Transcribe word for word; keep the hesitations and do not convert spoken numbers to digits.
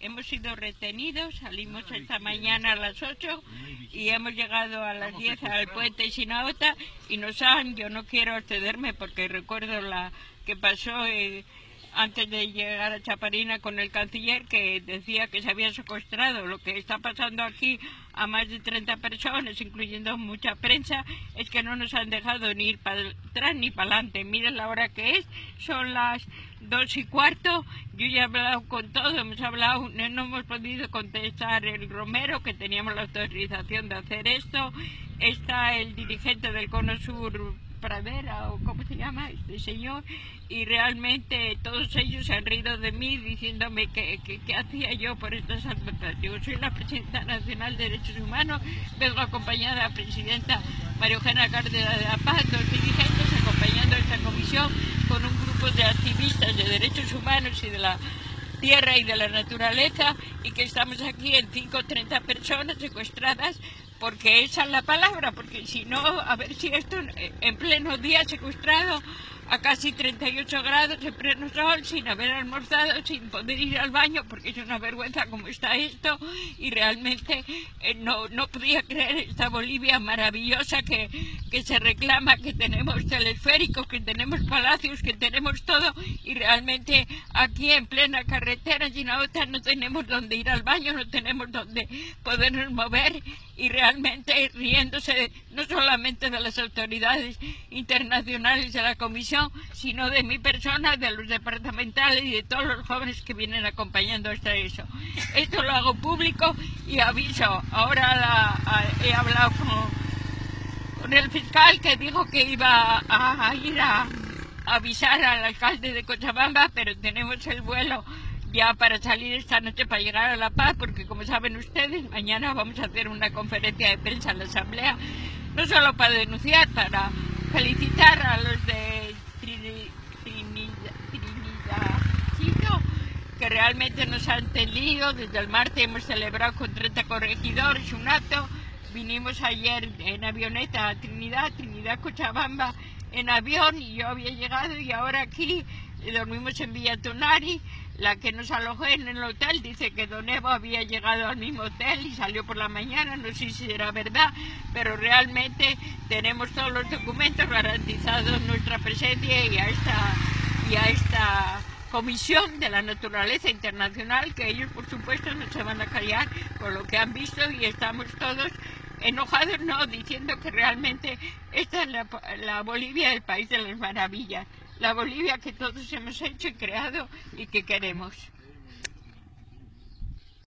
hemos sido retenidos, salimos esta mañana a las ocho y hemos llegado a las diez al puente Sinaota y nos han, yo no quiero excederme porque recuerdo la que pasó eh, antes de llegar a Chaparina con el canciller, que decía que se había secuestrado. Lo que está pasando aquí a más de treinta personas, incluyendo mucha prensa, es que no nos han dejado ni ir para atrás ni para adelante. Miren la hora que es, son las dos y cuarto, yo ya he hablado con todo, hemos hablado, no, no hemos podido contestar el Romero, que teníamos la autorización de hacer esto, está el dirigente del Cono Sur, Pradera, o cómo se llama este señor, y realmente todos ellos se han reído de mí diciéndome que, que, que hacía yo por estas advertencias. Yo soy la presidenta nacional de Derechos Humanos, vengo acompañada de la presidenta María Eugenia Cárdenas de la Paz, dos dirigentes acompañando a esta comisión con un grupo de activistas de derechos humanos y de la tierra y de la naturaleza, y que estamos aquí en cinco o treinta personas secuestradas, porque esa es la palabra, porque si no, a ver si esto en pleno día secuestrado a casi treinta y ocho grados, en pleno sol, sin haber almorzado, sin poder ir al baño, porque es una vergüenza como está esto, y realmente eh, no, no podía creer esta Bolivia maravillosa que, que se reclama, que tenemos telesféricos, que tenemos palacios, que tenemos todo, y realmente aquí en plena carretera en Sinaota no tenemos donde ir al baño, no tenemos donde podernos mover, y realmente riéndose no solamente de las autoridades internacionales de la comisión, sino de mi persona, de los departamentales y de todos los jóvenes que vienen acompañando hasta eso. Esto lo hago público y aviso. Ahora la, a, he hablado con, con el fiscal, que dijo que iba a, a ir a, a avisar al alcalde de Cochabamba, pero tenemos el vuelo ya para salir esta noche para llegar a La Paz, porque como saben ustedes, mañana vamos a hacer una conferencia de prensa en la Asamblea, no solo para denunciar, para felicitar a los de Trinidad, Trinidad, Trinidad, que realmente nos han tenido. Desde el martes hemos celebrado con treinta corregidores un acto, vinimos ayer en avioneta a Trinidad, Trinidad Cochabamba en avión, y yo había llegado y ahora aquí dormimos en Villa Tunari. La que nos alojó en el hotel dice que Don Evo había llegado al mismo hotel y salió por la mañana, no sé si será verdad, pero realmente tenemos todos los documentos garantizados nuestra presencia y a esta, y a esta Comisión de la Naturaleza Internacional, que ellos por supuesto no se van a callar con lo que han visto, y estamos todos enojados, no, diciendo que realmente esta es la, la Bolivia, el país de las maravillas, la Bolivia que todos hemos hecho y creado y que queremos.